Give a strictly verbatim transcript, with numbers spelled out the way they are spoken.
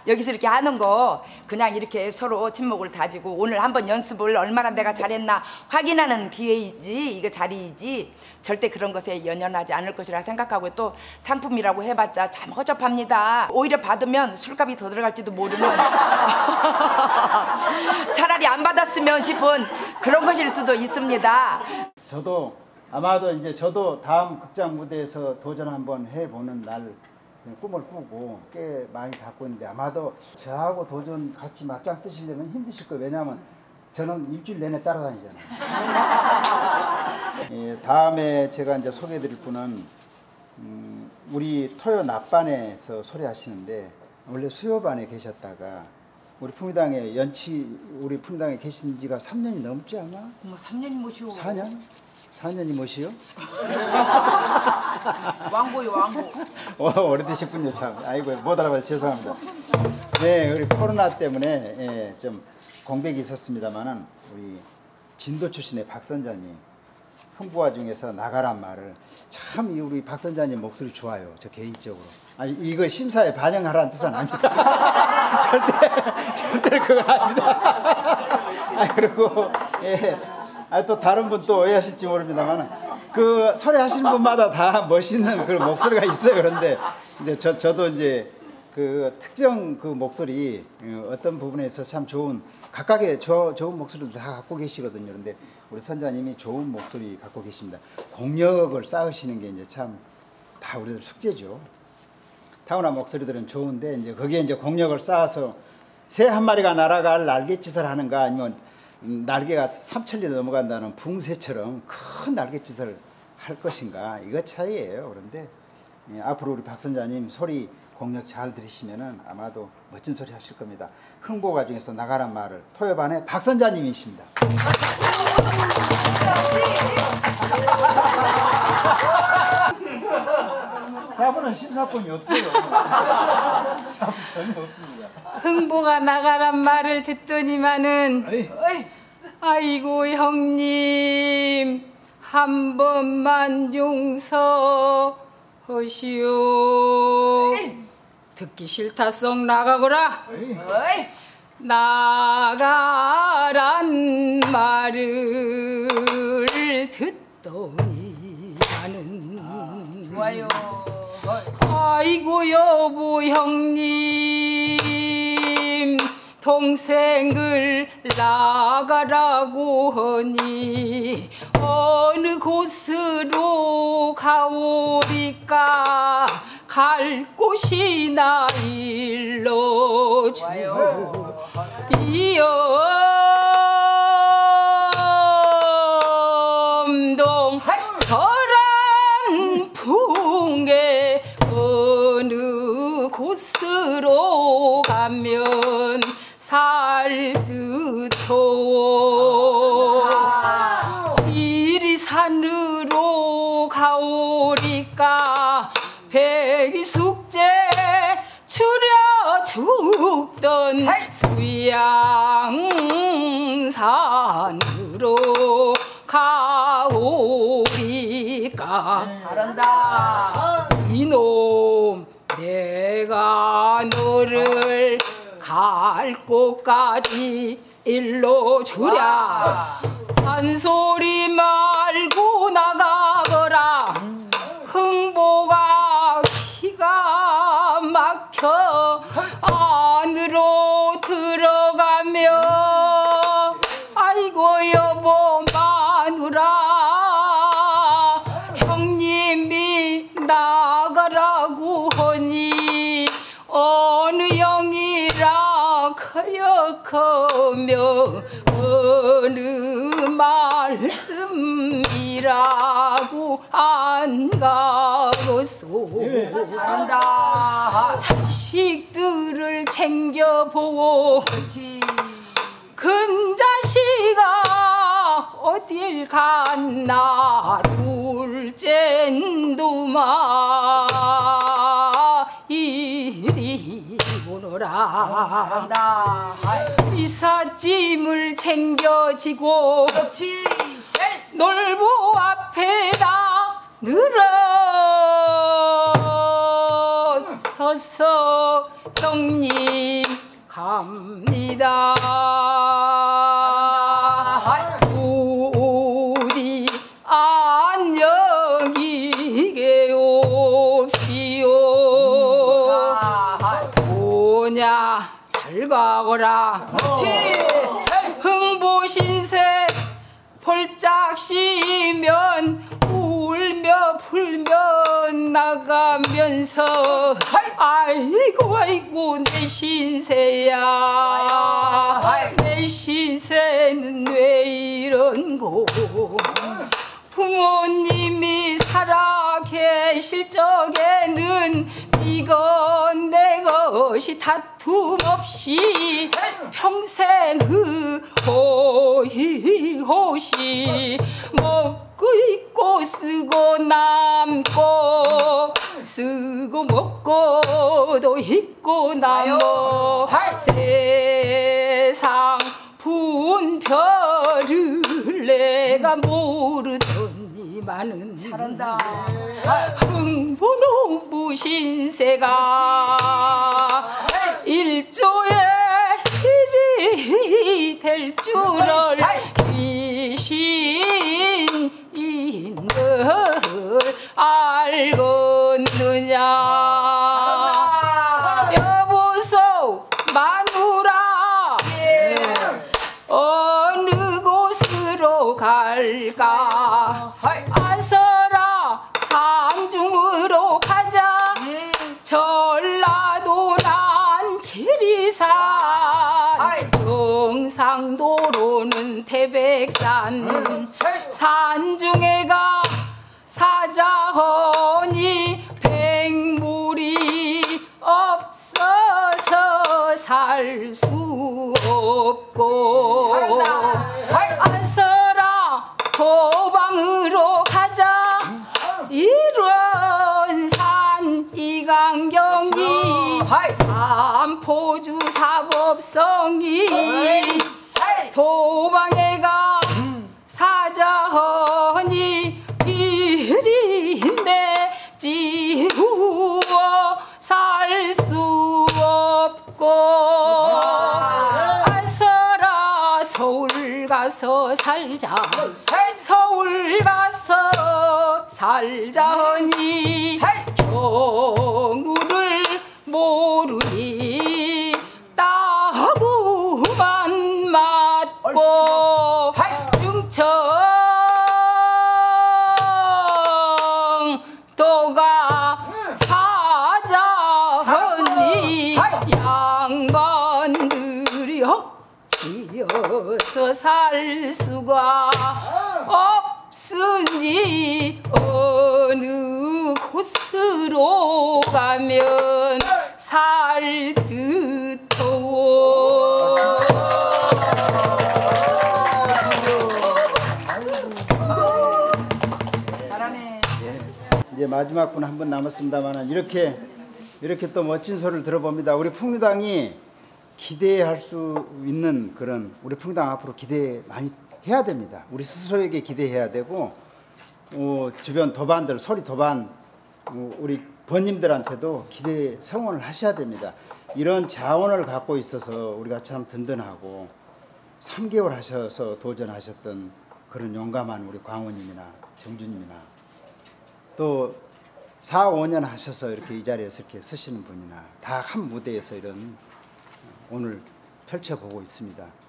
여기서 이렇게 하는 거 그냥 이렇게 서로 친목을 다지고 오늘 한번 연습을 얼마나 내가 잘했나 확인하는 기회이지 이거 자리이지 절대 그런 것에 연연하지 않을 것이라 생각하고 또 상품이라고 해봤자 참 허접합니다. 오히려 받으면 술값이 더 들어갈지도 모르는 차라리 안 받았으면 싶은 그런 것일 수도 있습니다. 저도 아마도 이제 저도 다음 극장 무대에서 도전 한번 해보는 날 꿈을 꾸고 꽤 많이 갖고 있는데 아마도 저하고 도전 같이 맞짱 뜨시려면 힘드실 거예요. 왜냐하면 저는 일주일 내내 따라다니잖아요. 예, 다음에 제가 이제 소개해드릴 분은 음, 우리 토요 낮반에서 소리하시는데 원래 수요반에 계셨다가 우리 풍미당에 연치 우리 풍미당에 계신 지가 삼 년이 넘지 않아? 뭐 삼 년이 뭐시오? 사 년? 사 년이 뭐시오? 왕고요 왕고. 어, 오래되셨군요 참. 아이고 못 알아봐서 죄송합니다. 네, 우리 코로나 때문에 예, 좀 공백이 있었습니다만은 우리 진도 출신의 박 선자님 흥부와 중에서 나가란 말을 참 우리 박 선자님 목소리 좋아요. 저 개인적으로. 아니 이거 심사에 반영하라는 뜻은 아닙니다. 절대 절대 그거 아닙니다. 아, 그리고 예. 아, 또 다른 분 또 오해하실지 모릅니다만 그 소리하시는 분마다 다 멋있는 그런 목소리가 있어요. 그런데 이제 저 저도 이제 그 특정 그 목소리 어떤 부분에 있어서 참 좋은 각각의 저, 좋은 목소리를 다 갖고 계시거든요. 그런데 우리 선자님이 좋은 목소리 갖고 계십니다. 공력을 쌓으시는 게 이제 참 다 우리들 숙제죠. 타고난 목소리들은 좋은데 이제 거기에 이제 공력을 쌓아서 새 한 마리가 날아갈 날갯짓을 하는가 아니면 날개가 삼천리 넘어간다는 붕새처럼 큰 날갯짓을 할 것인가 이거 차이예요. 그런데 예, 앞으로 우리 박 선자님 소리 공력 잘 들으시면은 아마도 멋진 소리 하실 겁니다. 흥보가 중에서 나가란 말을 토요반의 박 선자님이십니다. 사부는 심사권이 없어요. 사부 전혀 없습니다. 흥보가 나가란 말을 듣더니만은 어이. 아이고 형님 한 번만 용서하시오. 듣기 싫다 썩 나가거라. 어이. 나가란 말을 듣더니 나는 아, 좋아요. 아이고 여보 형님 동생을 나가라고 하니 어느 곳으로 가오리까 갈 곳이나 일러주이여 염동 서란풍에 어느 곳으로 가면 살듯오 지리산으로 가오리까 백이숙제 추려 죽던 수양산으로 가오리까 잘한다. 이놈 내가 너를 갈 곳까지 일러주랴. 잔소리 말고 나가거라. 흥보가 기가 막혀 안으로 들어가며 아이고 여보 마누라 형님이 나가라고 하니 어느 영이라 커역하며 어느 말씀이라고 안 가겠소. 잘한다. 자식들을 챙겨보고 그렇지. 큰 자식아 어딜 갔나 둘째 놈아 이리 오너라. 잘한다. 이삿짐을 챙겨지고 그렇지. 놀보 앞에다 늘어서 어서 형님 갑니다. 부디 안녕히 계옵시오. 오냐 잘 가거라. 흥보신세 폴짝 쉬면 울며 불며 나가면서 아이고 아이고 내 신세야. 내 신세는 왜 이런고. 부모님이 살아 계실 적에는 이건 내 것이 다툼 없이 평생 호이호시 먹고 입고 쓰고 남고 쓰고 먹고 또 입고 남고 세상 분별을 내가 모르더니만은 잘한다. 흥부노부 신세가 일조의 일이 될 줄을 귀신인 걸 알겠느냐. 여보소 마누라 어느 곳으로 갈까. 안서라 산중으로 가자. 전라도 난 지리산 경상도로는 태백산 산중에가 사자허니 백물이 없어서 살 수 없고. 안서라 도방으로 가자. 이런 산 이강경이 삼포주 사법성이 도방에가 사자허니 일인데 지우어 살 수 없고. 안서라 서울 가서 살자. 서울 가서 살자니 경우를 모르니 따구만 맞고 중청도가 사자하니 양반들이 억지어서 살 수가 없으니 어느 곳으로 가면 살 듯하오. 잘하네. 예. 이제 마지막 분 한 분 남았습니다만 이렇게 이렇게 또 멋진 소리를 들어봅니다. 우리 풍류당이 기대할 수 있는 그런 우리 풍류당 앞으로 기대 많이 해야 됩니다. 우리 스스로에게 기대해야 되고 어, 주변 도반들 소리 도반 어, 우리 번님들한테도 기대 성원을 하셔야 됩니다. 이런 자원을 갖고 있어서 우리가 참 든든하고 삼 개월 하셔서 도전하셨던 그런 용감한 우리 광호님이나 정주님이나 또 사, 오 년 하셔서 이렇게 이 자리에서 이렇게 쓰시는 분이나 다 한 무대에서 이런 오늘 펼쳐보고 있습니다.